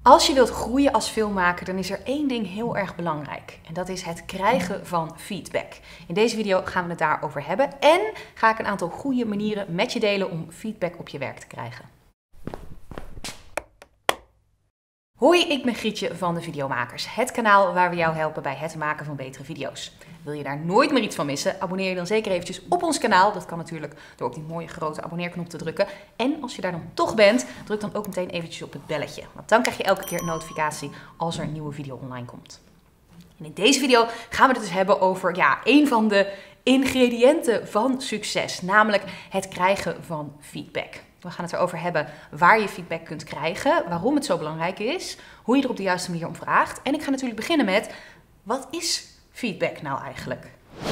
Als je wilt groeien als filmmaker, dan is er één ding heel erg belangrijk. En dat is het krijgen van feedback. In deze video gaan we het daarover hebben. En ga ik een aantal goede manieren met je delen om feedback op je werk te krijgen. Hoi, ik ben Grietje van de Videomakers. Het kanaal waar we jou helpen bij het maken van betere video's. Wil je daar nooit meer iets van missen? Abonneer je dan zeker eventjes op ons kanaal. Dat kan natuurlijk door op die mooie grote abonneerknop te drukken. En als je daar dan toch bent, druk dan ook meteen eventjes op het belletje. Want dan krijg je elke keer een notificatie als er een nieuwe video online komt. En in deze video gaan we het dus hebben over een van de ingrediënten van succes. Namelijk het krijgen van feedback. We gaan het erover hebben waar je feedback kunt krijgen, waarom het zo belangrijk is, hoe je er op de juiste manier om vraagt. En ik ga natuurlijk beginnen met, wat is feedback nou eigenlijk?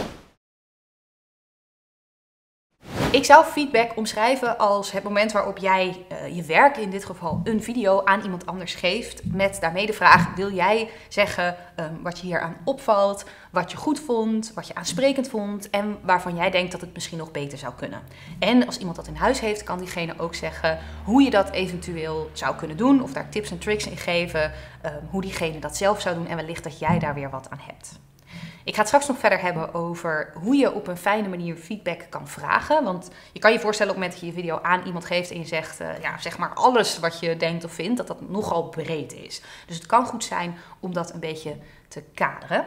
Ik zou feedback omschrijven als het moment waarop jij je werk, in dit geval een video, aan iemand anders geeft. Met daarmee de vraag, wil jij zeggen wat je hier aan opvalt, wat je goed vond, wat je aansprekend vond en waarvan jij denkt dat het misschien nog beter zou kunnen. En als iemand dat in huis heeft, kan diegene ook zeggen hoe je dat eventueel zou kunnen doen. Of daar tips en tricks in geven, hoe diegene dat zelf zou doen en wellicht dat jij daar weer wat aan hebt. Ik ga het straks nog verder hebben over hoe je op een fijne manier feedback kan vragen. Want je kan je voorstellen op het moment dat je je video aan iemand geeft en je zegt, zeg maar alles wat je denkt of vindt, dat dat nogal breed is. Dus het kan goed zijn om dat een beetje te kaderen.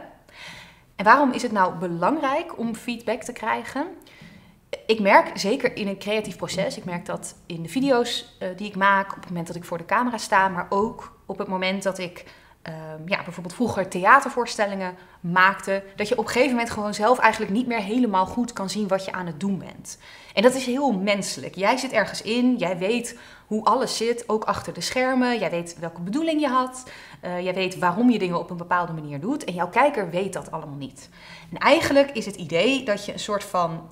En waarom is het nou belangrijk om feedback te krijgen? Ik merk, zeker in een creatief proces, ik merk dat in de video's die ik maak, op het moment dat ik voor de camera sta, maar ook op het moment dat ik bijvoorbeeld vroeger theatervoorstellingen maakte, dat je op een gegeven moment gewoon zelf eigenlijk niet meer helemaal goed kan zien wat je aan het doen bent. En dat is heel menselijk. Jij zit ergens in, jij weet hoe alles zit, ook achter de schermen. Jij weet welke bedoeling je had. Jij weet waarom je dingen op een bepaalde manier doet. En jouw kijker weet dat allemaal niet. En eigenlijk is het idee dat je een soort van,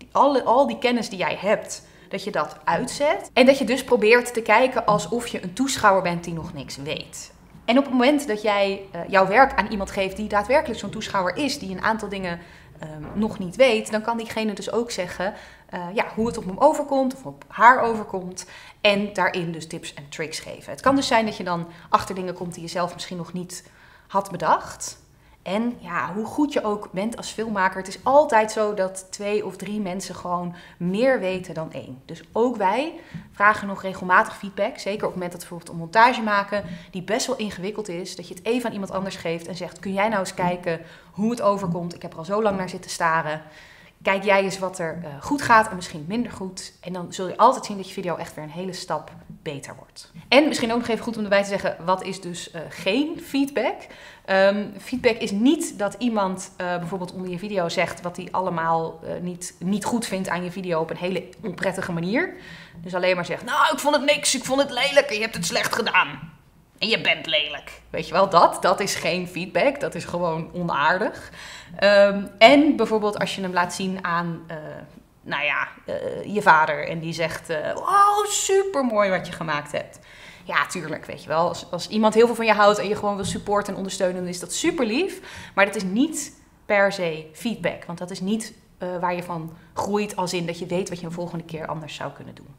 al die kennis die jij hebt, dat je dat uitzet. En dat je dus probeert te kijken alsof je een toeschouwer bent die nog niks weet. En op het moment dat jij jouw werk aan iemand geeft die daadwerkelijk zo'n toeschouwer is, die een aantal dingen nog niet weet, dan kan diegene dus ook zeggen hoe het op hem overkomt of op haar overkomt en daarin dus tips en tricks geven. Het kan dus zijn dat je dan achter dingen komt die je zelf misschien nog niet had bedacht. En hoe goed je ook bent als filmmaker, het is altijd zo dat 2 of 3 mensen gewoon meer weten dan 1. Dus ook wij vragen nog regelmatig feedback, zeker op het moment dat we bijvoorbeeld een montage maken die best wel ingewikkeld is, dat je het even aan iemand anders geeft en zegt, kun jij nou eens kijken hoe het overkomt? Ik heb er al zo lang naar zitten staren. Kijk jij eens wat er goed gaat en misschien minder goed. En dan zul je altijd zien dat je video echt weer een hele stap beter wordt. En misschien ook nog even goed om erbij te zeggen, wat is dus geen feedback? Feedback is niet dat iemand bijvoorbeeld onder je video zegt wat hij allemaal niet goed vindt aan je video op een hele onprettige manier. Dus alleen maar zegt, nou ik vond het niks, ik vond het lelijk en je hebt het slecht gedaan. En je bent lelijk. Weet je wel, dat is geen feedback. Dat is gewoon onaardig. En bijvoorbeeld als je hem laat zien aan je vader. En die zegt, oh super mooi wat je gemaakt hebt. Ja, tuurlijk, weet je wel. Als iemand heel veel van je houdt en je gewoon wil supporten en ondersteunen, dan is dat super lief. Maar dat is niet per se feedback. Want dat is niet waar je van groeit als in dat je weet wat je een volgende keer anders zou kunnen doen.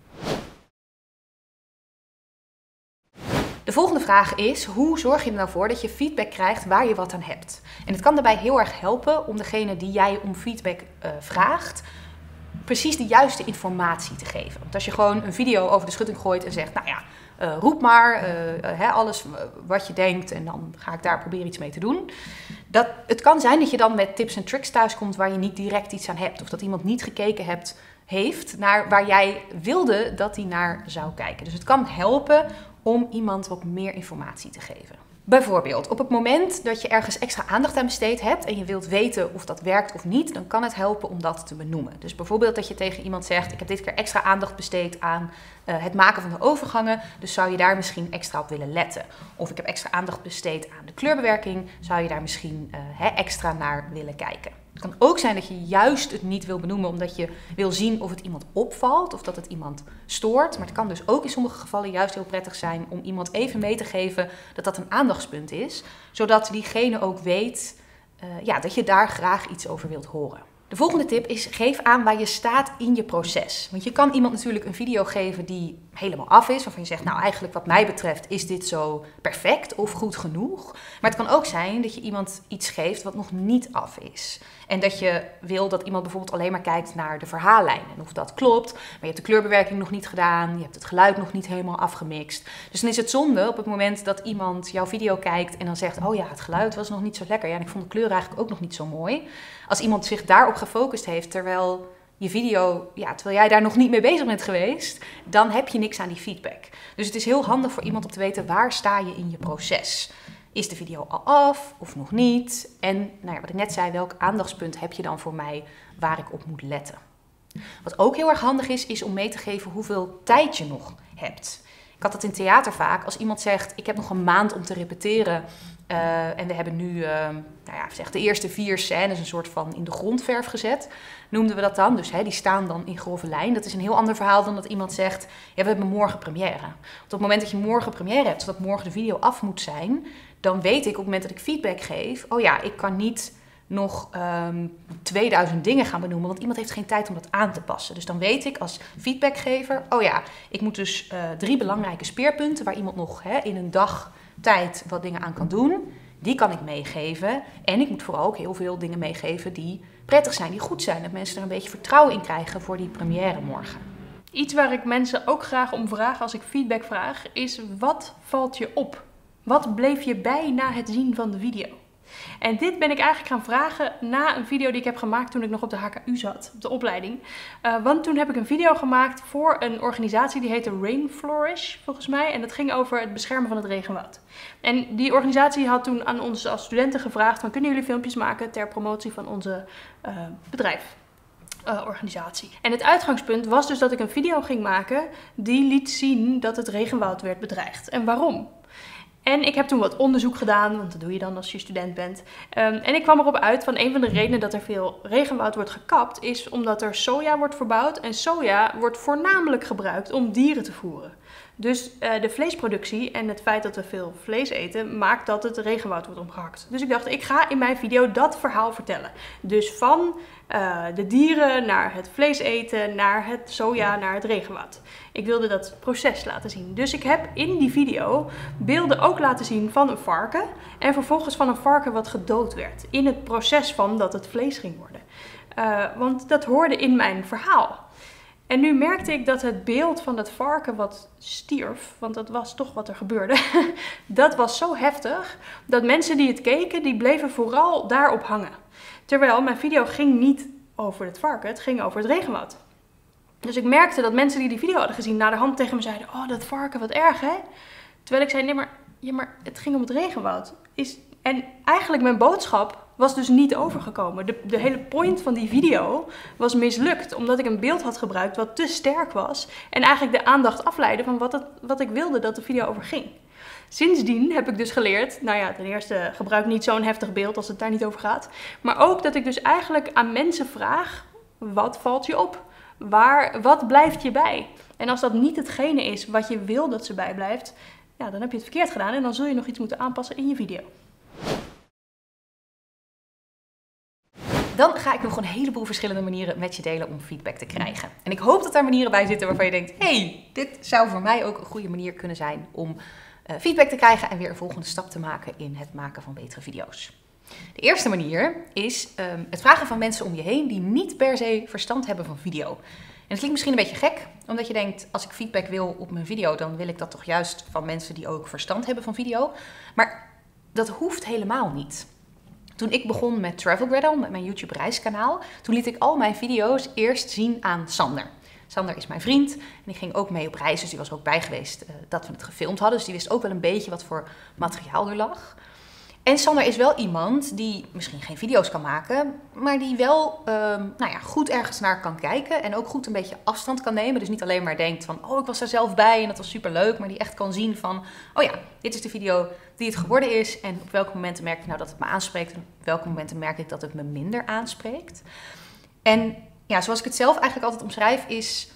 De volgende vraag is, hoe zorg je er nou voor dat je feedback krijgt waar je wat aan hebt? En het kan daarbij heel erg helpen om degene die jij om feedback vraagt, precies de juiste informatie te geven. Want als je gewoon een video over de schutting gooit en zegt, roep maar alles wat je denkt en dan ga ik daar proberen iets mee te doen. Het kan zijn dat je dan met tips en tricks thuiskomt waar je niet direct iets aan hebt. Of dat iemand niet gekeken heeft naar waar jij wilde dat hij naar zou kijken. Dus het kan helpen om iemand wat meer informatie te geven. Bijvoorbeeld, op het moment dat je ergens extra aandacht aan besteed hebt en je wilt weten of dat werkt of niet, dan kan het helpen om dat te benoemen. Dus bijvoorbeeld dat je tegen iemand zegt, ik heb dit keer extra aandacht besteed aan het maken van de overgangen, dus zou je daar misschien extra op willen letten. Of ik heb extra aandacht besteed aan de kleurbewerking, zou je daar misschien extra naar willen kijken. Het kan ook zijn dat je juist het niet wil benoemen omdat je wil zien of het iemand opvalt of dat het iemand stoort. Maar het kan dus ook in sommige gevallen juist heel prettig zijn om iemand even mee te geven dat dat een aandachtspunt is. Zodat diegene ook weet dat je daar graag iets over wilt horen. De volgende tip is, geef aan waar je staat in je proces. Want je kan iemand natuurlijk een video geven die helemaal af is, waarvan je zegt, nou eigenlijk wat mij betreft is dit zo perfect of goed genoeg. Maar het kan ook zijn dat je iemand iets geeft wat nog niet af is. En dat je wil dat iemand bijvoorbeeld alleen maar kijkt naar de verhaallijn en of dat klopt. Maar je hebt de kleurbewerking nog niet gedaan, je hebt het geluid nog niet helemaal afgemixt. Dus dan is het zonde op het moment dat iemand jouw video kijkt en dan zegt, oh ja, het geluid was nog niet zo lekker. Ja, en ik vond de kleur eigenlijk ook nog niet zo mooi. Als iemand zich daarop gefocust heeft, terwijl je video, terwijl jij daar nog niet mee bezig bent geweest, dan heb je niks aan die feedback. Dus het is heel handig voor iemand om te weten, waar sta je in je proces? Is de video al af of nog niet? En wat ik net zei, welk aandachtspunt heb je dan voor mij waar ik op moet letten? Wat ook heel erg handig is om mee te geven hoeveel tijd je nog hebt. Ik had dat in theater vaak. Als iemand zegt, ik heb nog een maand om te repeteren en we hebben nu de eerste 4 scènes een soort van in de grondverf gezet, noemden we dat dan. Dus die staan dan in grove lijn. Dat is een heel ander verhaal dan dat iemand zegt, ja, we hebben morgen première. Want op het moment dat je morgen première hebt, zodat morgen de video af moet zijn, dan weet ik op het moment dat ik feedback geef, oh ja, ik kan niet nog 2000 dingen gaan benoemen, want iemand heeft geen tijd om dat aan te passen. Dus dan weet ik als feedbackgever, oh ja, ik moet dus 3 belangrijke speerpunten waar iemand nog in een dag tijd wat dingen aan kan doen, die kan ik meegeven. En ik moet vooral ook heel veel dingen meegeven die prettig zijn, die goed zijn, dat mensen er een beetje vertrouwen in krijgen voor die première morgen. Iets waar ik mensen ook graag om vraag als ik feedback vraag, is wat valt je op? Wat bleef je bij na het zien van de video? En dit ben ik eigenlijk gaan vragen na een video die ik heb gemaakt toen ik nog op de HKU zat, op de opleiding. Want toen heb ik een video gemaakt voor een organisatie die heette Rainflourish, volgens mij. En dat ging over het beschermen van het regenwoud. En die organisatie had toen aan ons als studenten gevraagd van, kunnen jullie filmpjes maken ter promotie van onze organisatie. En het uitgangspunt was dus dat ik een video ging maken die liet zien dat het regenwoud werd bedreigd. En waarom? En ik heb toen wat onderzoek gedaan, want dat doe je dan als je student bent. En ik kwam erop uit van een van de redenen dat er veel regenwoud wordt gekapt, is omdat er soja wordt verbouwd. En soja wordt voornamelijk gebruikt om dieren te voeren. Dus de vleesproductie en het feit dat we veel vlees eten, maakt dat het regenwoud wordt omgehakt. Dus ik dacht, ik ga in mijn video dat verhaal vertellen. Dus van de dieren naar het vlees eten, naar het soja, naar het regenwoud. Ik wilde dat proces laten zien. Dus ik heb in die video beelden ook laten zien van een varken. En vervolgens van een varken wat gedood werd. In het proces van dat het vlees ging worden. Want dat hoorde in mijn verhaal. En nu merkte ik dat het beeld van dat varken wat stierf, want dat was toch wat er gebeurde, dat was zo heftig dat mensen die het keken, die bleven vooral daarop hangen. Terwijl mijn video ging niet over het varken, het ging over het regenwoud. Dus ik merkte dat mensen die video hadden gezien naderhand tegen me zeiden, oh dat varken, wat erg hè? Terwijl ik zei, nee maar het ging om het regenwoud. En eigenlijk mijn boodschap was dus niet overgekomen. De hele point van die video was mislukt, omdat ik een beeld had gebruikt wat te sterk was en eigenlijk de aandacht afleidde van wat ik wilde dat de video over ging. Sindsdien heb ik dus geleerd, ten eerste gebruik niet zo'n heftig beeld als het daar niet over gaat, maar ook dat ik dus eigenlijk aan mensen vraag, wat valt je op? Wat blijft je bij? En als dat niet hetgene is wat je wil dat ze bijblijft, dan heb je het verkeerd gedaan en dan zul je nog iets moeten aanpassen in je video. Dan ga ik nog een heleboel verschillende manieren met je delen om feedback te krijgen. En ik hoop dat daar manieren bij zitten waarvan je denkt, hey, dit zou voor mij ook een goede manier kunnen zijn om feedback te krijgen en weer een volgende stap te maken in het maken van betere video's. De eerste manier is het vragen van mensen om je heen die niet per se verstand hebben van video. En dat klinkt misschien een beetje gek, omdat je denkt, als ik feedback wil op mijn video, dan wil ik dat toch juist van mensen die ook verstand hebben van video. Maar dat hoeft helemaal niet. Toen ik begon met Travel Gretel, met mijn YouTube reiskanaal, toen liet ik al mijn video's eerst zien aan Sander. Sander is mijn vriend en die ging ook mee op reis, dus die was er ook bij geweest dat we het gefilmd hadden. Dus die wist ook wel een beetje wat voor materiaal er lag. En Sander is wel iemand die misschien geen video's kan maken, maar die wel goed ergens naar kan kijken en ook goed een beetje afstand kan nemen. Dus niet alleen maar denkt van, oh ik was daar zelf bij en dat was superleuk, maar die echt kan zien van, oh ja, dit is de video die het geworden is en op welke momenten merk ik nou dat het me aanspreekt en op welke momenten merk ik dat het me minder aanspreekt. En ja, zoals ik het zelf eigenlijk altijd omschrijf is,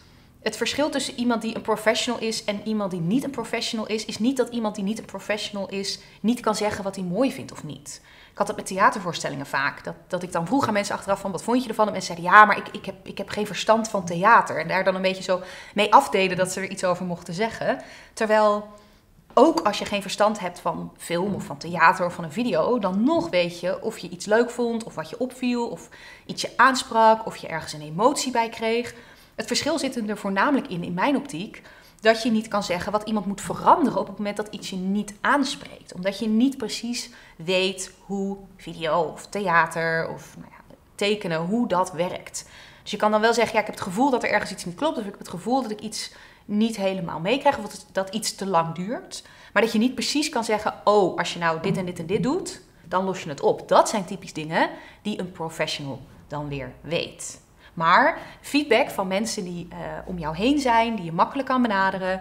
Het verschil tussen iemand die een professional is en iemand die niet een professional is niet dat iemand die niet een professional is niet kan zeggen wat hij mooi vindt of niet. Ik had het met theatervoorstellingen vaak. Dat ik dan vroeg aan mensen achteraf van, wat vond je ervan? En mensen zeiden, ja, maar ik heb geen verstand van theater. En daar dan een beetje zo mee afdeden dat ze er iets over mochten zeggen. Terwijl, ook als je geen verstand hebt van film of van theater of van een video, dan nog weet je of je iets leuk vond, of wat je opviel, of iets je aansprak, of je ergens een emotie bij kreeg. Het verschil zit er voornamelijk in mijn optiek, dat je niet kan zeggen wat iemand moet veranderen op het moment dat iets je niet aanspreekt. Omdat je niet precies weet hoe video of theater of tekenen, hoe dat werkt. Dus je kan dan wel zeggen, ja, ik heb het gevoel dat er ergens iets niet klopt. Of ik heb het gevoel dat ik iets niet helemaal meekrijg. Of dat iets te lang duurt. Maar dat je niet precies kan zeggen, oh, als je nou dit en dit en dit doet, dan los je het op. Dat zijn typisch dingen die een professional dan weer weet. Maar feedback van mensen die om jou heen zijn, die je makkelijk kan benaderen,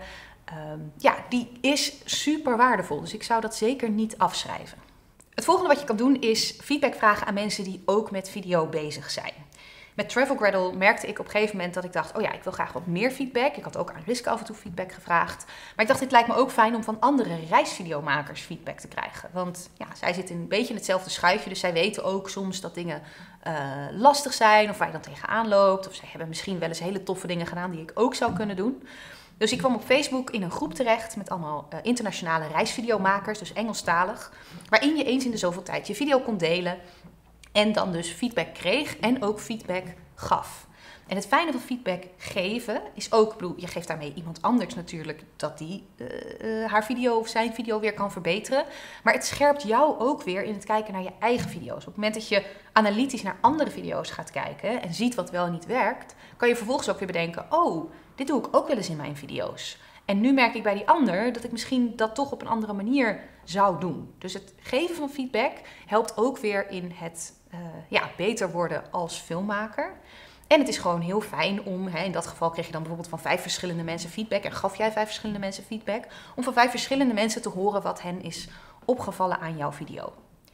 die is super waardevol. Dus ik zou dat zeker niet afschrijven. Het volgende wat je kan doen is feedback vragen aan mensen die ook met video bezig zijn. Met Travel Gradle merkte ik op een gegeven moment dat ik dacht, oh ja, ik wil graag wat meer feedback. Ik had ook aan Riske af en toe feedback gevraagd. Maar ik dacht, dit lijkt me ook fijn om van andere reisvideomakers feedback te krijgen. Want ja, zij zitten een beetje in hetzelfde schuitje, dus zij weten ook soms dat dingen lastig zijn of waar je dan tegenaan loopt. Of zij hebben misschien wel eens hele toffe dingen gedaan die ik ook zou kunnen doen. Dus ik kwam op Facebook in een groep terecht met allemaal internationale reisvideomakers, dus Engelstalig, waarin je eens in de zoveel tijd je video kon delen en dan dus feedback kreeg en ook feedback gaf. En het fijne van feedback geven is ook, ik bedoel, je geeft daarmee iemand anders natuurlijk dat die haar video of zijn video weer kan verbeteren. Maar het scherpt jou ook weer in het kijken naar je eigen video's. Op het moment dat je analytisch naar andere video's gaat kijken en ziet wat wel en niet werkt, kan je vervolgens ook weer bedenken, oh, dit doe ik ook wel eens in mijn video's. En nu merk ik bij die ander dat ik misschien dat toch op een andere manier zou doen. Dus het geven van feedback helpt ook weer in het beter worden als filmmaker. En het is gewoon heel fijn om, in dat geval kreeg je dan bijvoorbeeld van 5 verschillende mensen feedback en gaf jij 5 verschillende mensen feedback, om van 5 verschillende mensen te horen wat hen is opgevallen aan jouw video.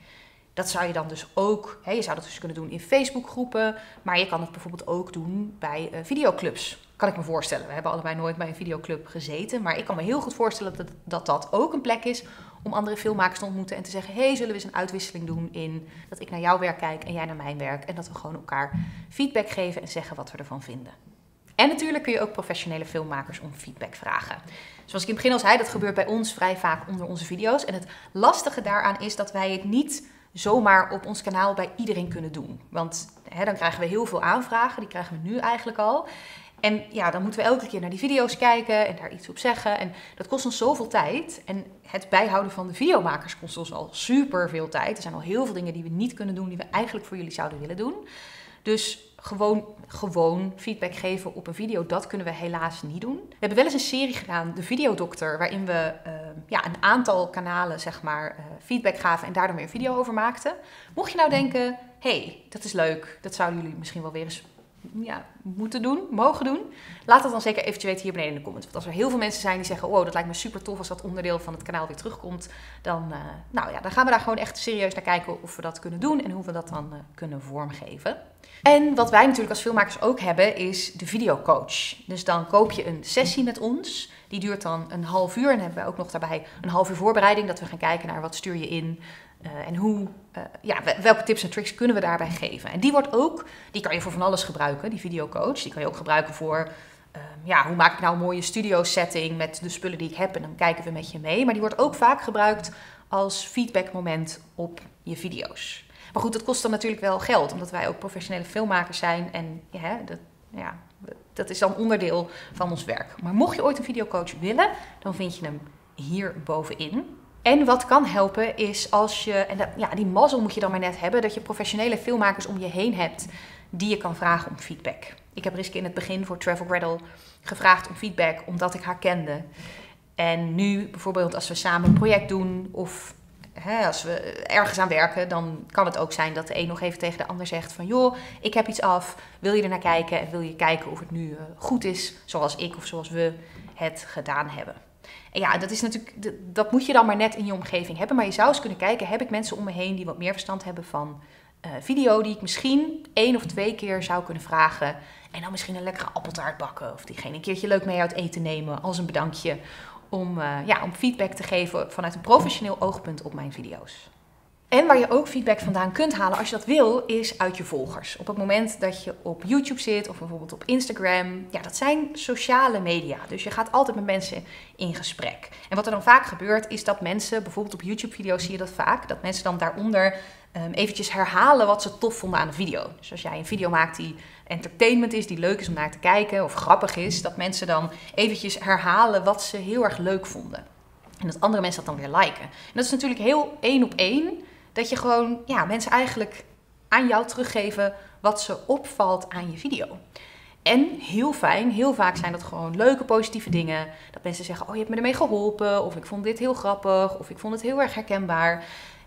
Dat zou je dan dus ook, je zou dat dus kunnen doen in Facebookgroepen, maar je kan het bijvoorbeeld ook doen bij videoclubs. Kan ik me voorstellen. We hebben allebei nooit bij een videoclub gezeten, maar ik kan me heel goed voorstellen dat ook een plek is om andere filmmakers te ontmoeten en te zeggen, zullen we eens een uitwisseling doen in dat ik naar jouw werk kijk en jij naar mijn werk en dat we gewoon elkaar feedback geven en zeggen wat we ervan vinden. En natuurlijk kun je ook professionele filmmakers om feedback vragen. Zoals ik in het begin al zei, dat gebeurt bij ons vrij vaak onder onze video's. En het lastige daaraan is dat wij het niet zomaar op ons kanaal bij iedereen kunnen doen. Want dan krijgen we heel veel aanvragen, die krijgen we nu eigenlijk al. En ja, dan moeten we elke keer naar die video's kijken en daar iets op zeggen. En dat kost ons zoveel tijd. En het bijhouden van de videomakers kost ons al super veel tijd. Er zijn al heel veel dingen die we niet kunnen doen, die we eigenlijk voor jullie zouden willen doen. Dus gewoon feedback geven op een video, dat kunnen we helaas niet doen. We hebben wel eens een serie gedaan, de Videodokter, waarin we een aantal kanalen feedback gaven en daar dan weer een video over maakten. Mocht je nou denken, dat is leuk, dat zouden jullie misschien wel weer eens moeten doen, mogen doen, laat dat dan zeker eventjes weten hier beneden in de comments. Want als er heel veel mensen zijn die zeggen, wow, dat lijkt me super tof als dat onderdeel van het kanaal weer terugkomt, dan gaan we daar gewoon echt serieus naar kijken of we dat kunnen doen en hoe we dat dan kunnen vormgeven. En wat wij natuurlijk als filmmakers ook hebben, is de videocoach. Dus dan koop je een sessie met ons. Die duurt dan een half uur. En dan hebben we ook nog daarbij een half uur voorbereiding. Dat we gaan kijken naar wat stuur je in. En welke tips en tricks kunnen we daarbij geven. En die kan je voor van alles gebruiken, die videocoach. Die kan je ook gebruiken voor, hoe maak ik nou een mooie studio setting met de spullen die ik heb. En dan kijken we met je mee. Maar die wordt ook vaak gebruikt als feedbackmoment op je video's. Maar goed, dat kost dan natuurlijk wel geld, omdat wij ook professionele filmmakers zijn. En dat is dan onderdeel van ons werk. Maar mocht je ooit een videocoach willen, dan vind je hem hier bovenin. En wat kan helpen is als je, die mazzel moet je dan maar net hebben, dat je professionele filmmakers om je heen hebt die je kan vragen om feedback. Ik heb Riske in het begin voor Travel Gradle gevraagd om feedback, omdat ik haar kende. En nu bijvoorbeeld als we samen een project doen of als we ergens aan werken, dan kan het ook zijn dat de een nog even tegen de ander zegt van, joh, ik heb iets af, wil je er naar kijken en wil je kijken of het nu goed is zoals ik of zoals we het gedaan hebben. En ja, dat is natuurlijk, dat moet je dan maar net in je omgeving hebben, maar je zou eens kunnen kijken, heb ik mensen om me heen die wat meer verstand hebben van video die ik misschien 1 of 2 keer zou kunnen vragen. En dan misschien een lekkere appeltaart bakken. Of diegene een keertje leuk mee uit eten nemen als een bedankje. Om feedback te geven vanuit een professioneel oogpunt op mijn video's. En waar je ook feedback vandaan kunt halen als je dat wil, is uit je volgers. Op het moment dat je op YouTube zit of bijvoorbeeld op Instagram. Ja, dat zijn sociale media. Dus je gaat altijd met mensen in gesprek. En wat er dan vaak gebeurt is dat mensen, bijvoorbeeld op YouTube-video's zie je dat vaak, dat mensen dan daaronder eventjes herhalen wat ze tof vonden aan de video. Dus als jij een video maakt die entertainment is, die leuk is om naar te kijken of grappig is, dat mensen dan eventjes herhalen wat ze heel erg leuk vonden. En dat andere mensen dat dan weer liken. En dat is natuurlijk heel 1 op 1. Dat je gewoon mensen eigenlijk aan jou teruggeven wat ze opvalt aan je video. En heel fijn, heel vaak zijn dat gewoon leuke, positieve dingen. Dat mensen zeggen, oh je hebt me ermee geholpen. Of ik vond dit heel grappig. Of ik vond het heel erg herkenbaar.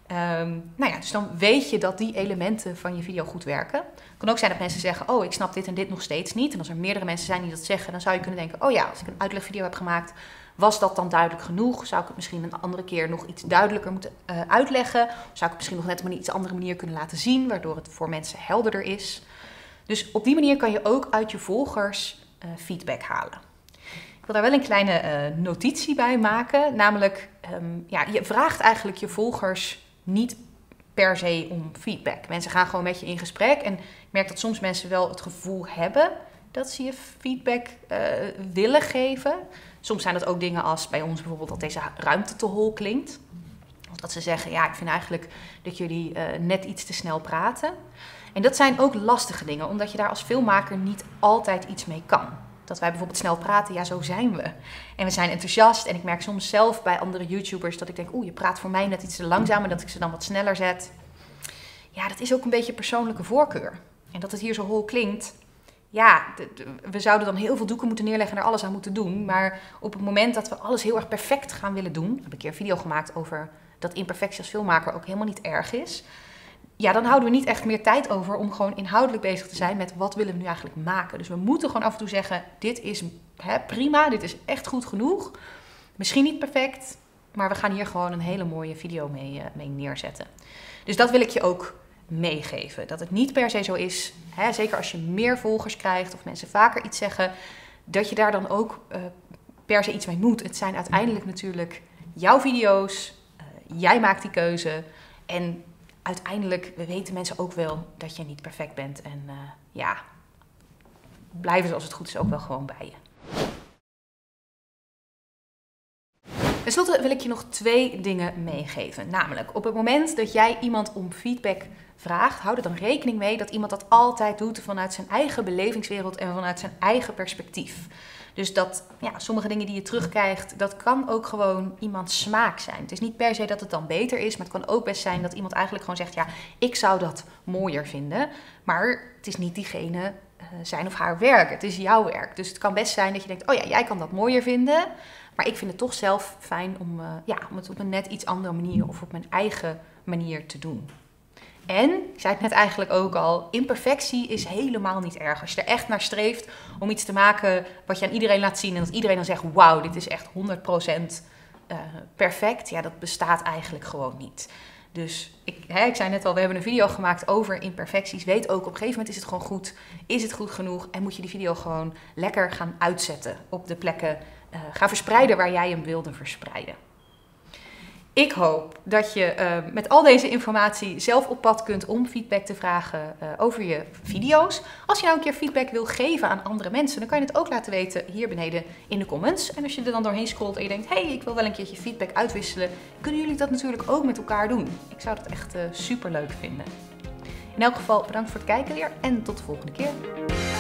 Dus dan weet je dat die elementen van je video goed werken. Het kan ook zijn dat mensen zeggen, oh ik snap dit en dit nog steeds niet. En als er meerdere mensen zijn die dat zeggen, dan zou je kunnen denken, oh ja, als ik een uitlegvideo heb gemaakt, was dat dan duidelijk genoeg? Zou ik het misschien een andere keer nog iets duidelijker moeten uitleggen? Zou ik het misschien nog net op een iets andere manier kunnen laten zien, waardoor het voor mensen helderder is? Dus op die manier kan je ook uit je volgers feedback halen. Ik wil daar wel een kleine notitie bij maken. Namelijk, je vraagt eigenlijk je volgers niet per se om feedback. Mensen gaan gewoon met je in gesprek. En ik merk dat soms mensen wel het gevoel hebben dat ze je feedback willen geven. Soms zijn dat ook dingen als bij ons bijvoorbeeld dat deze ruimte te hol klinkt. Of dat ze zeggen, ja, ik vind eigenlijk dat jullie net iets te snel praten. En dat zijn ook lastige dingen, omdat je daar als filmmaker niet altijd iets mee kan. Dat wij bijvoorbeeld snel praten, ja, zo zijn we. En we zijn enthousiast. En ik merk soms zelf bij andere YouTubers dat ik denk, je praat voor mij net iets te langzaam en dat ik ze dan wat sneller zet. Ja, dat is ook een beetje persoonlijke voorkeur. En dat het hier zo hol klinkt. Ja, we zouden dan heel veel doeken moeten neerleggen en er alles aan moeten doen. Maar op het moment dat we alles heel erg perfect gaan willen doen. Heb ik een keer een video gemaakt over dat imperfectie als filmmaker ook helemaal niet erg is. Ja, dan houden we niet echt meer tijd over om gewoon inhoudelijk bezig te zijn met wat willen we nu eigenlijk maken. Dus we moeten gewoon af en toe zeggen, dit is prima, dit is echt goed genoeg. Misschien niet perfect, maar we gaan hier gewoon een hele mooie video mee neerzetten. Dus dat wil ik je ook meegeven. Dat het niet per se zo is, zeker als je meer volgers krijgt of mensen vaker iets zeggen, dat je daar dan ook per se iets mee moet. Het zijn uiteindelijk natuurlijk jouw video's, jij maakt die keuze en uiteindelijk weten mensen ook wel dat je niet perfect bent en blijven ze als het goed is ook wel gewoon bij je. Ten slotte wil ik je nog 2 dingen meegeven. Namelijk, op het moment dat jij iemand om feedback vraagt, hou er dan rekening mee dat iemand dat altijd doet vanuit zijn eigen belevingswereld en vanuit zijn eigen perspectief. Dus dat sommige dingen die je terugkrijgt, dat kan ook gewoon iemands smaak zijn. Het is niet per se dat het dan beter is, maar het kan ook best zijn dat iemand eigenlijk gewoon zegt, ja, ik zou dat mooier vinden. Maar het is niet diegene zijn of haar werk, het is jouw werk. Dus het kan best zijn dat je denkt, oh ja, jij kan dat mooier vinden, maar ik vind het toch zelf fijn om het op een net iets andere manier of op mijn eigen manier te doen. En, ik zei het net eigenlijk ook al, imperfectie is helemaal niet erg. Als je er echt naar streeft om iets te maken wat je aan iedereen laat zien en dat iedereen dan zegt, wauw, dit is echt 100% perfect. Ja, dat bestaat eigenlijk gewoon niet. Dus ik zei net al, we hebben een video gemaakt over imperfecties. Weet ook, op een gegeven moment is het gewoon goed. Is het goed genoeg? En moet je die video gewoon lekker gaan uitzetten op de plekken. Gaan verspreiden waar jij hem wilde verspreiden. Ik hoop dat je met al deze informatie zelf op pad kunt om feedback te vragen over je video's. Als je nou een keer feedback wil geven aan andere mensen, dan kan je het ook laten weten hier beneden in de comments. En als je er dan doorheen scrolt en je denkt, hey, ik wil wel een keertje feedback uitwisselen, kunnen jullie dat natuurlijk ook met elkaar doen. Ik zou dat echt super leuk vinden. In elk geval bedankt voor het kijken weer en tot de volgende keer.